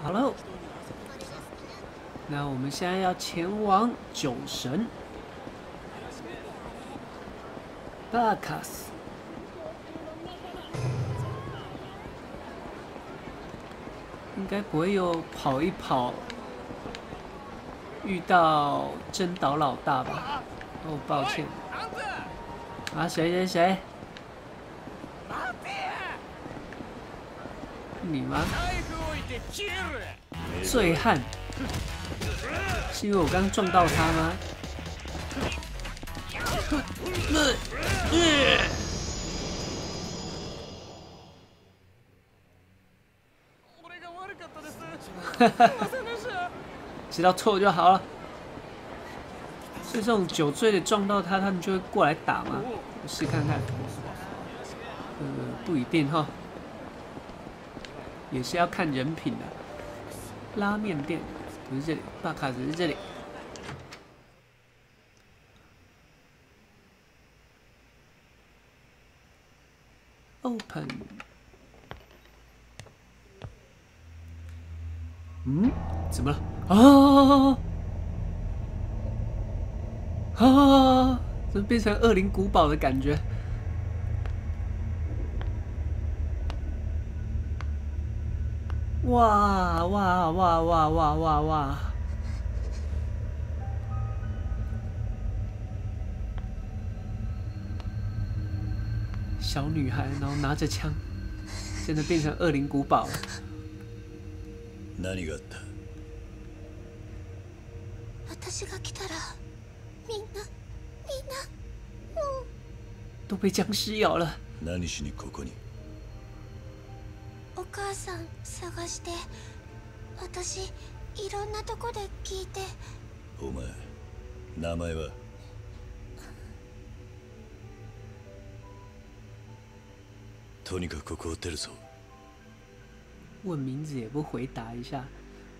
好了，那我们现在要前往酒神巴卡斯。应该不会又跑一跑遇到真岛老大吧？哦，抱歉。啊，谁？你吗？醉汉，是因为我刚撞到他吗？知道错就好了。所以这种酒醉的撞到他，他们就会过来打吗？我试看看。不一定哈，也是要看人品的。拉面店不是这里，巴卡只是这里。Open。怎么了？怎么变成恶灵古堡的感觉？哇！小女孩，然后拿着枪，真的变成恶灵古堡了。 何があった？ 私が来たら、みんな、もう都被僵尸咬了。 何しにここに？ お母さん探して、私いろんなとこで聞いて。 お前、名前は？とにかくここを出るぞ。 问名字也不回答一下。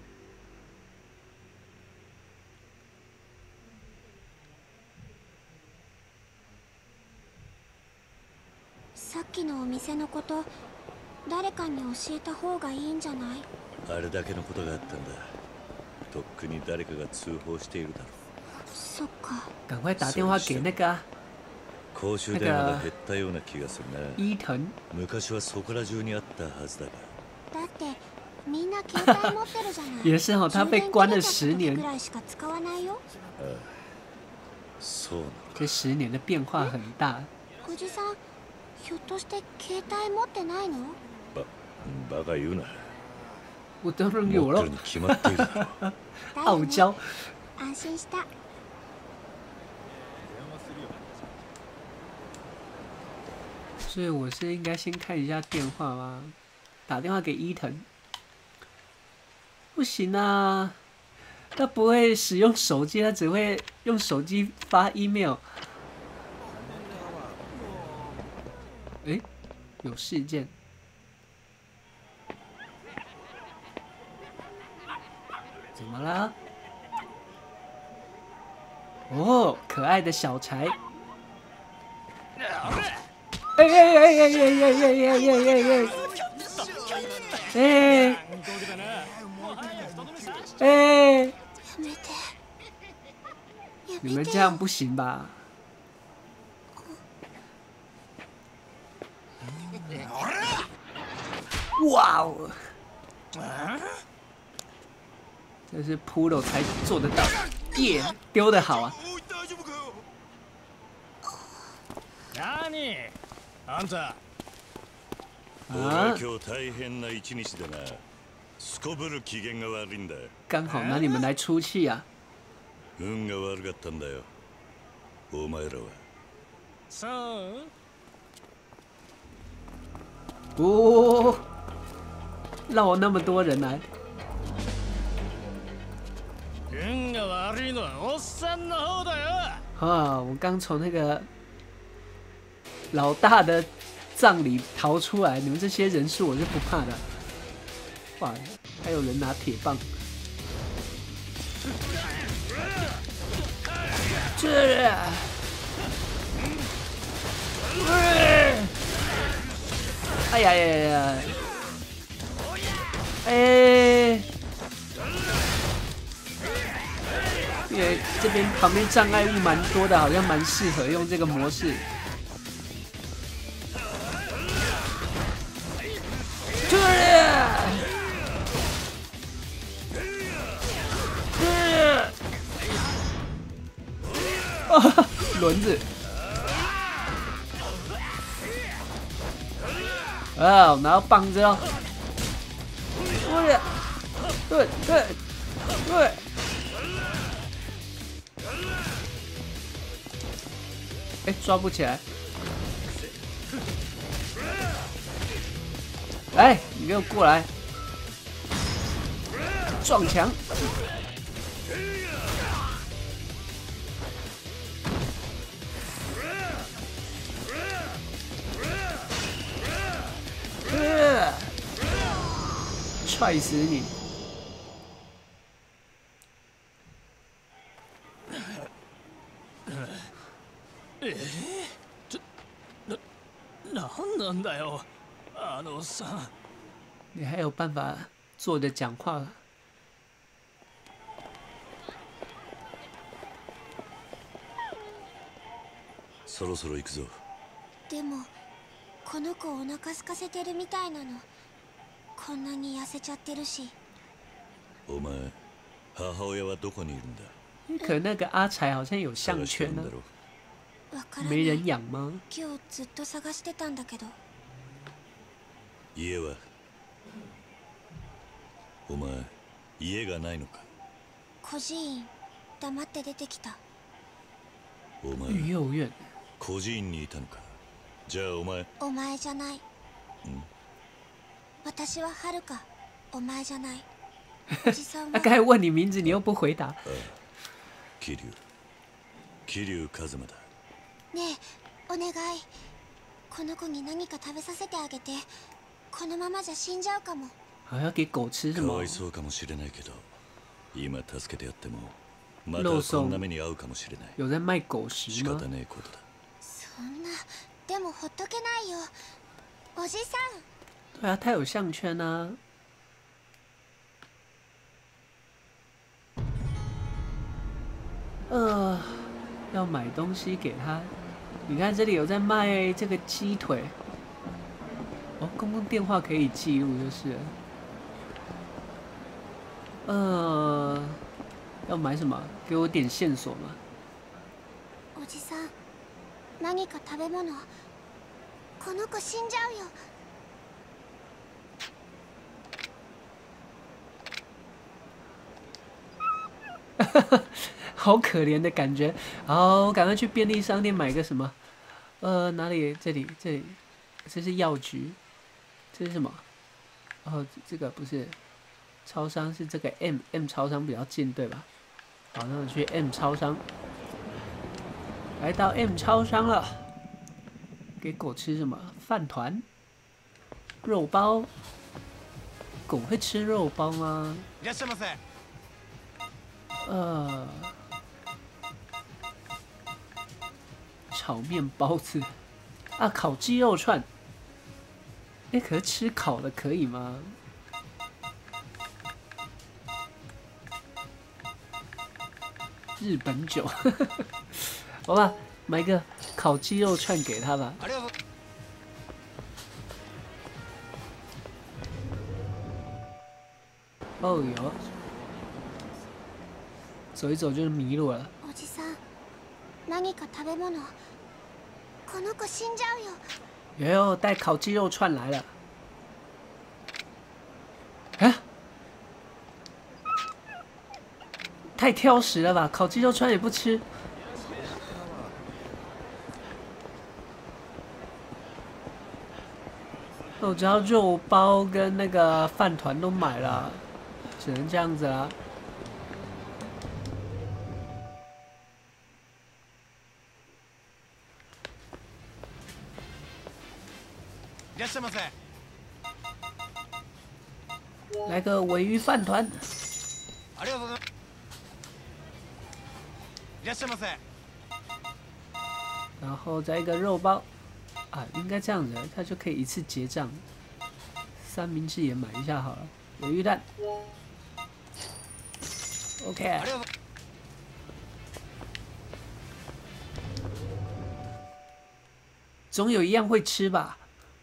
さっきのお店のこと、誰かに教えた方がいいんじゃない？ あれだけのことがあったんだ。とっくに誰かが通報しているだろう。 そっか。 赶快打电话给那个公衆電話が減ったような気がするな。 伊藤。 昔はそこら中にあったはずだが。 だってみんな携帯持ってるじゃない。 也是哦，他被关了10年。 ぐらいしか使わないよ。 そう。 这10年的变化很大。 おじさん、ひょっとして携帯持ってないの？ バカ言うな。 我当然有了。 持ってるに決まっているだろ。 傲娇。 安心した。 所以我是应该先看一下电话吗？打电话给伊藤。不行啊，他不会使用手机，他只会用手机发 email。哎，有事件。怎么了？哦，可爱的小柴。哎！你们这样不行吧？哇哦！这是 Pro 才做得到，耶，丢得好啊！ あんた。俺は今日大変な一日だな。すこぶる機嫌が悪いんだ。 刚好拿你们来出气啊！ 運が悪かったんだよ。お前らは。 そう？ 哦，绕了那么多人来。 運が悪いのはおっさんの方だよ。 啊！我刚从那个老大的葬礼逃出来，你们这些人数我是不怕的。哇，还有人拿铁棒。这，哎呀！哎！ 因为这边旁边障碍物蛮多的，好像蛮适合用这个模式。轮子。啊，我拿到棒子哦！对。哎，抓不起来。来，你给我过来，撞墙。踹死你！ なんなんだよ、あのおっさん。 你还有办法坐着讲话？ そろそろ行くぞ。 でもこの子お腹空かせてるみたいなの。こんなに痩せちゃってるし。 お前、母親はどこにいるんだ？ 可那个阿才好像有项圈呢、没人养吗？ 今日ずっと探してたんだけど。 家は？お前、家がないのか？ 孤児院、黙って出てきた。 お前、 育幼院。 孤児院にいたのか？じゃあお前。 お前じゃない。私ははるか、お前じゃない。おじさんは。 他刚才问你名字，你又不回答。 桐生一馬だ。 ねえ、お願い。この子に何か食べさせてあげて。このままじゃ死んじゃうかも。 还要给狗吃什か么？ わいそうかもしれないけど、今助けてやっても、またこんな目に遭うかもしれない。 有在卖狗食仕吗？ 方ねえことだ。 そんな、でもほっとけないよ。おじさん。 对啊，他有项圈啊。要买东西给他。你看这里有在卖这个鸡腿。哦，公共电话可以记录就是了。要买什么？给我点线索嘛。 おじさん、何か食べ物。この子死んじゃうよ。 好可怜的感觉。好，赶快去便利商店买个什么？哪里？这里，这是药局。这是什么？哦，这个不是。超商是这个 M 超商比较近，对吧？好，那我去 M 超商。来到 M 超商了。给狗吃什么？饭团、肉包。狗会吃肉包吗？炒面包子啊，烤鸡肉串。哎，可是吃烤的可以吗？日本酒，好吧，买个烤鸡肉串给他吧。哦哟，走一走就是迷路了。 おじさん、何か食べ物。この子死んじゃうよ。 哟，带烤鸡肉串来了。啊！太挑食了吧，烤鸡肉串也不吃。我只要肉包跟那个饭团都买了，只能这样子啦。来个鲔鱼饭团。然后再一个肉包，啊，应该这样子，它就可以一次结账。三明治也买一下好了，鲔鱼蛋。OK。 总有一样会吃吧？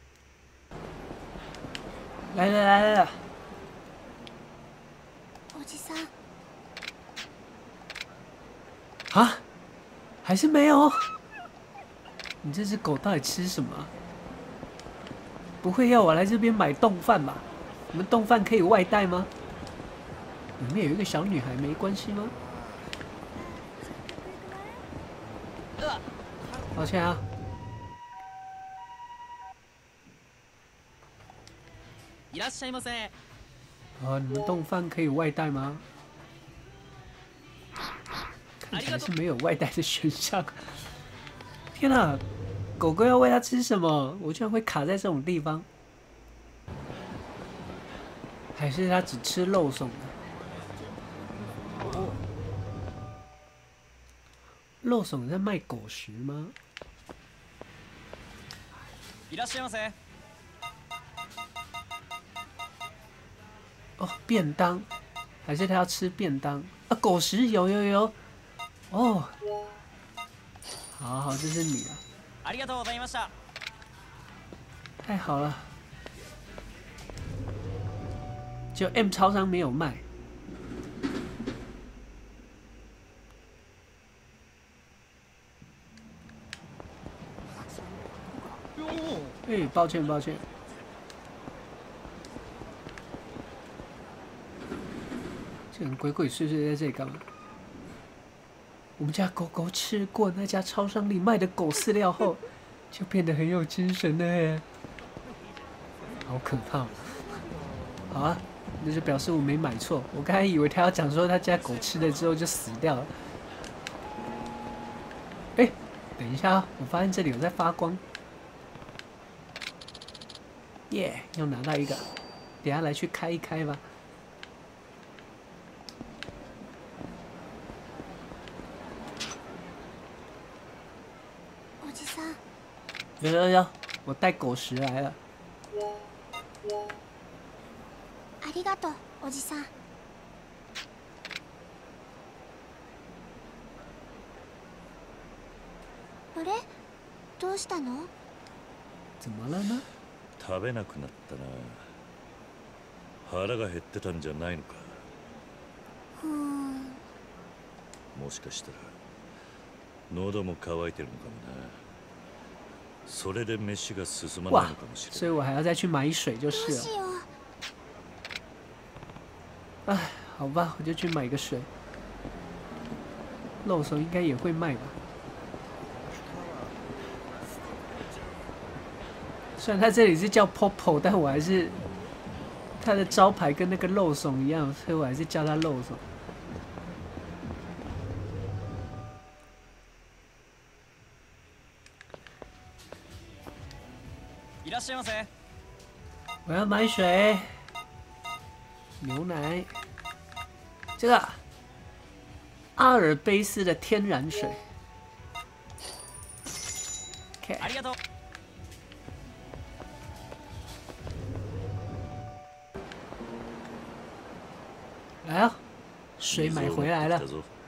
来！ おじさん。 啊，还是没有？你这只狗到底吃什么？不会要我来这边买冻饭吧？你们冻饭可以外带吗？里面有一个小女孩，没关系吗？抱歉啊。 いらっしゃいませ。 啊，你们冻饭可以外带吗？看起来是没有外带的选项。天哪，狗狗要喂它吃什么？我居然会卡在这种地方。还是它只吃肉松的？肉松在卖狗食吗？ いらっしゃいませ。 哦，便当，还是它要吃便当？啊，狗食有。哦，好，这是你啊！ ありがとうございました。 太好了，就 M 超商没有卖。哎，抱歉。这人鬼鬼祟祟在这里干嘛？我们家狗狗吃过那家超商里卖的狗饲料后，就变得很有精神了耶，好可怕！好啊，那就表示我没买错。我刚才以为他要讲说他家狗吃了之后就死掉了。哎，等一下啊，我发现这里有在发光。耶，又拿到一个，等下来去开一开吧。有，我带狗食来了。 ありがとう、おじさん。あれ？どうしたの？ 怎么了呢？ 食べなくなったな。腹が減ってたんじゃないのか。もしかしたら喉も渇いてるのかもな。それで飯が進まないのかもしれない。 所以我还要再去买水就是了。哎，好吧，我就去买个水。肉松应该也会卖吧？虽然它这里是叫 Popo， 但我还是它的招牌跟那个肉松一样，所以我还是叫它肉松。 いらっしゃいませ。 我要买水，牛奶，这个阿尔卑斯的天然水。OK。 ありがとう。 来啊，水买回来了。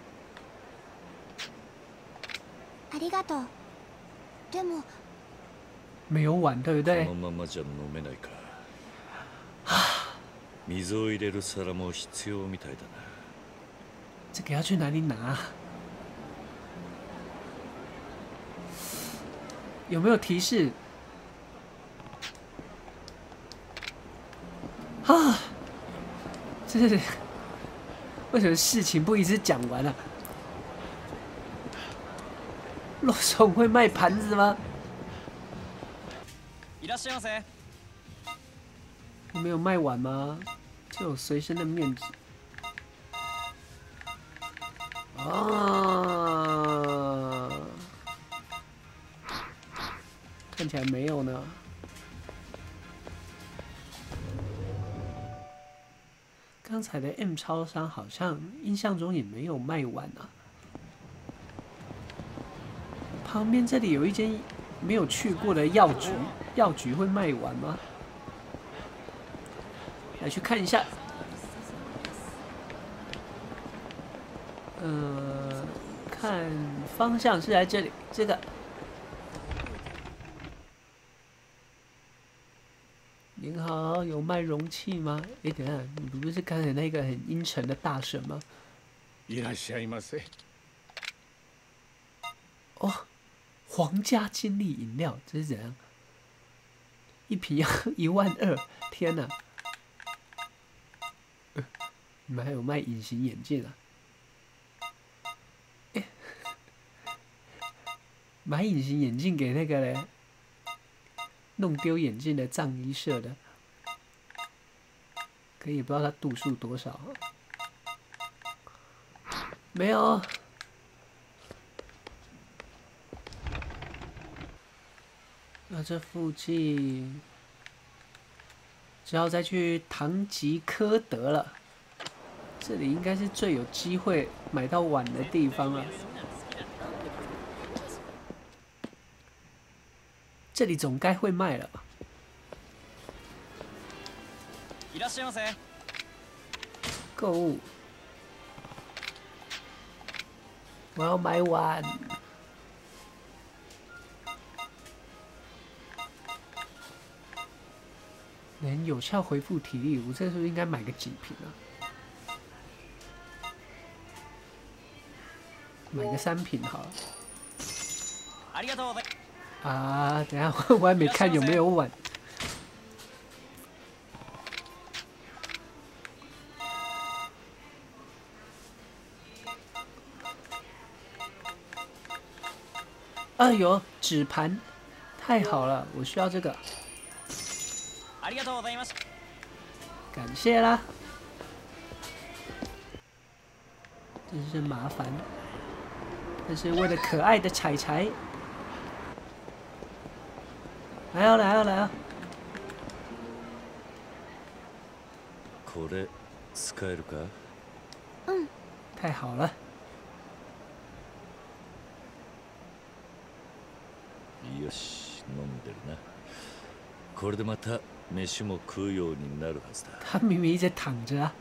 ありがとう。でも。 没有碗，对不对？ このままじゃ飲めないか。水を入れる皿も必要みたいだな。 这个要去哪里拿？有没有提示？啊！这是为什么事情不一直讲完啊？肉松会卖盘子吗？ いらっしゃいませ。 没有卖完吗？就有随身的面纸。啊，看起来没有呢。刚才的 M 超商好像印象中也没有卖完啊。旁边这里有一间没有去过的药局，药局会卖完吗？来去看一下。看方向是在这里，这个您好，有卖容器吗？哎，等一下，你不是刚才那个很阴沉的大婶吗？ いらっしゃいませ。 哦，皇家金利饮料，这是怎样？一瓶要12000，天哪！你们还有卖隐形眼镜啊？买隐形眼镜给那个嘞，弄丢眼镜的藏衣社的，可以不知道他度数多少。没有。那这附近只好再去唐吉诃德了。这里应该是最有机会买到碗的地方了。这里总该会卖了吧？ いらっしゃいませ。 购物，我要买碗。能有效恢复体力，我这时候应该买个几瓶啊？买个3瓶好了。 ありがとうございます。 啊，等一下我还没看有没有碗。啊，有纸盘，太好了，我需要这个。 ありがとうございます。 感谢啦。真是麻烦，但是为了可爱的彩彩。来哦，来哦，来哦！ これ使えるか？ 太好了。 よし、飲んでるな。これでまた飯も食うようになるはずだ。 他明明一直躺着啊。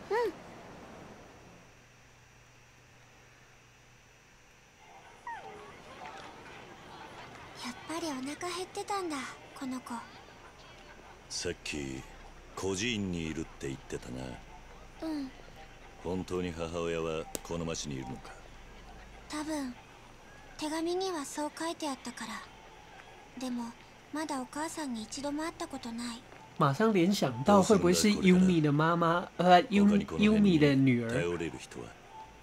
やっぱりお腹減ってたんだ、この子。 さっき孤児院にいるって言ってたな。本当に母親はこの町にいるのか？ 多分手紙にはそう書いてあったから。でもまだお母さんに一度も会ったことない。 马上联想到会不会是优米的妈妈，优米的女儿？ 頼れる人は？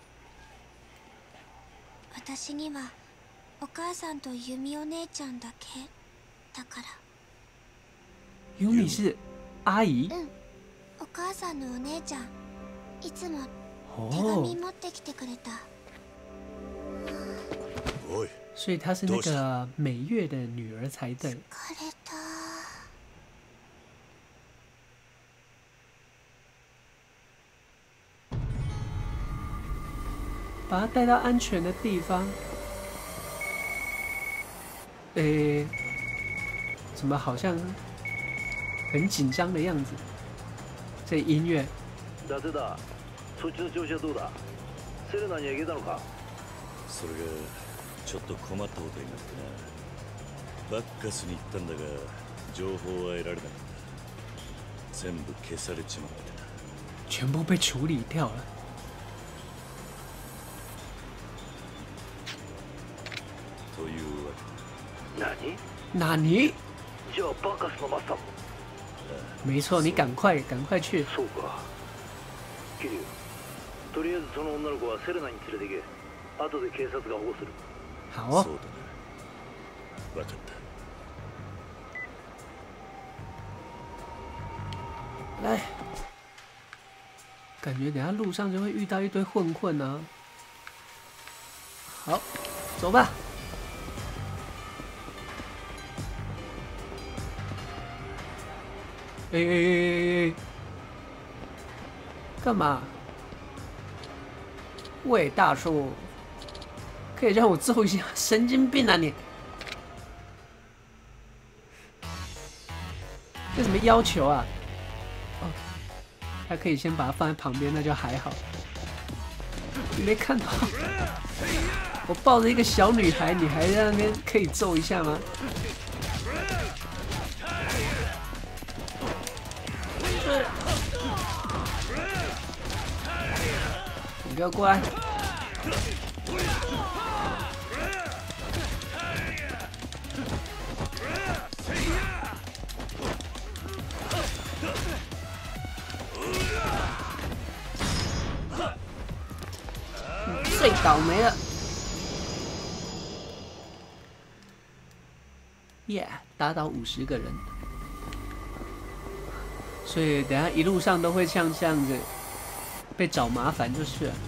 私にはお母さんとユミお姉ちゃんだけだから。 优米是阿姨。 お母さんのお姉ちゃん、いつも手紙持ってきてくれた。 おい。 所以她是那个美月的女儿才对。把她带到安全的地方。怎么好像很紧张的样子？这音乐。 伊達だ。そっちの調子はどうだ？セレナには行けたのか？ それがちょっと困ったことになってな。バッカスに行ったんだが情報は得られなかった。全部消されちまってた。 全部被处理掉了。 というわけ。 何？ じゃあバカスのマスターも。 没错，你赶快去。 そうか。キリュウ、とりあえずその女の子はセレナに連れて行け。後で警察が保護する。 好哦。 そうだな。分かった。 来，感觉等下路上就会遇到一堆混混啊。好，走吧。干嘛？喂，大叔，可以让我揍一下？神经病啊你！这什么要求啊？哦，还可以先把它放在旁边，那就还好。你没看到？我抱着一个小女孩，你还在那边可以揍一下吗？ 给我过来！你最倒霉了！耶，打倒50个人，所以等下一路上都会像这样子被找麻烦就是了。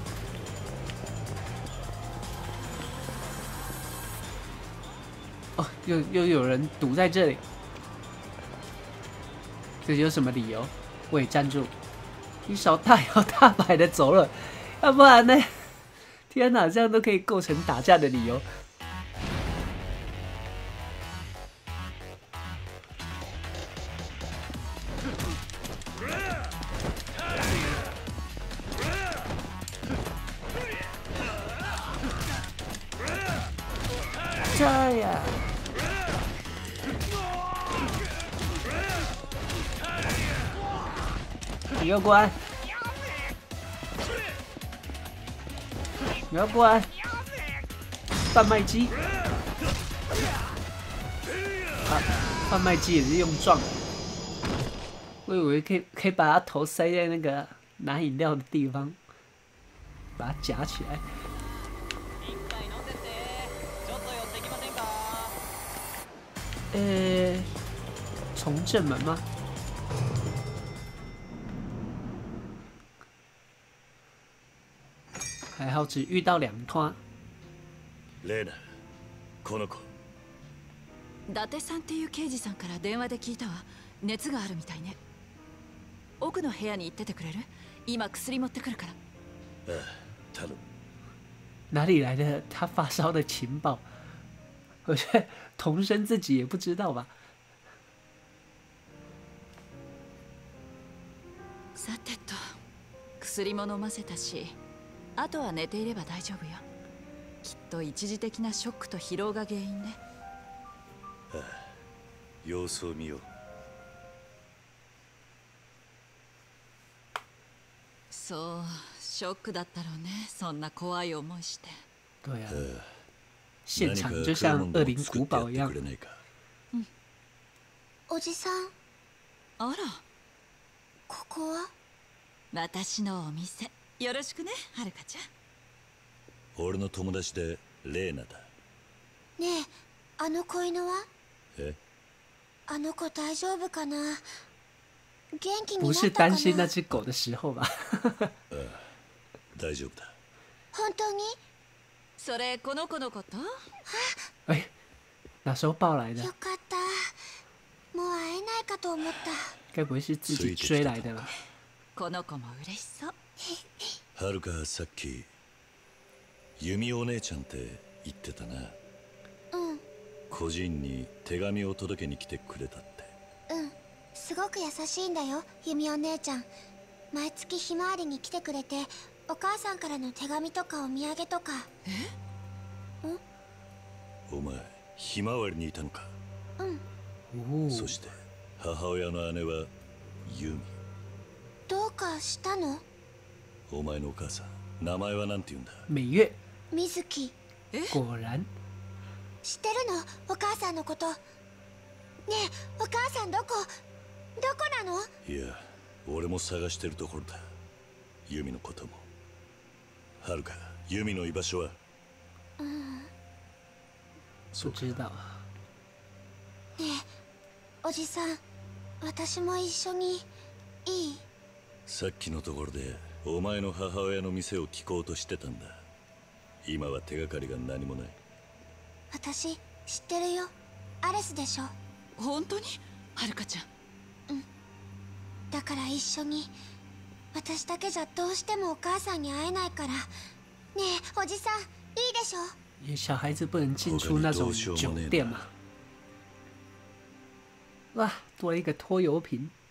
哦，又有人堵在这里，这有什么理由？喂，站住！你少大摇大摆的走了，要不然呢？天哪，这样都可以构成打架的理由。这呀！你要过来！你要过来！贩卖机！啊，贩卖机也是用撞的。我以为可以把他头塞在那个拿饮料的地方，把它夹起来。从正门吗？还好只遇到2团。 レーナ、この子。 伊達さんっていう刑事さんから電話で聞いたわ。熱があるみたいね。奥の部屋に行っててくれる？今薬持ってくるから。 ああ、頼む。 哪里来的他发烧的情报？我觉得童生自己也不知道吧。 さてと、薬も飲ませたし、あとは寝ていれば大丈夫よ。きっと一時的なショックと疲労が原因ね。 ああ、様子を見よう。 そう、ショックだったろうね。そんな怖い思いして。 对啊。现场就像恶灵古堡一样。 おじさん。 あら。 ここは？ 私のお店。よろしくね、はるかちゃん。 俺の友達でレーナだ。 ねえ、あの子犬は？ え？ あの子大丈夫かな？元気にな不ったかな？ 是担心那只狗的时候吧？ 大丈夫だ。 本当に？ それこの子のこと？ 哎，哪时候抱来的？ よかった。もう会えないかと思った。 该不会是自己追来的吧？ この子も嬉しそう。 はるかさっき弓お姉ちゃんって言ってたな。 うん。 個人に手紙を届けに来てくれたって。 うん。すごく優しいんだよ、弓お姉ちゃん。毎月ひまわりに来てくれて、お母さんからの手紙とかお土産とか。え？ん？ お前、ひまわりにいたのか。 うん。 そして母親の姉はユミ。 どうかしたの？ お前のお母さん、名前はなんて言うんだ？ 美月。 水木。 果然。 知ってるの？お母さんのこと。ねえ、お母さんどこなの？ いや、俺も探してるところだ。ユミのことも。はるか、ユミの居場所は？ 不知道。 ねえ、おじさん、私も一緒にいい？ さっきのところでお前の母親の店を聞こうとしてたんだ。今は手がかりが何もない。 私知ってるよ。アレスでしょ。 本当に？はるかちゃん。 だから一緒に。私だけじゃどうしてもお母さんに会えないから。ねえ、おじさん、いいでしょ？ 小孩子不能进出那种酒店嘛。哇，多了一个拖油瓶。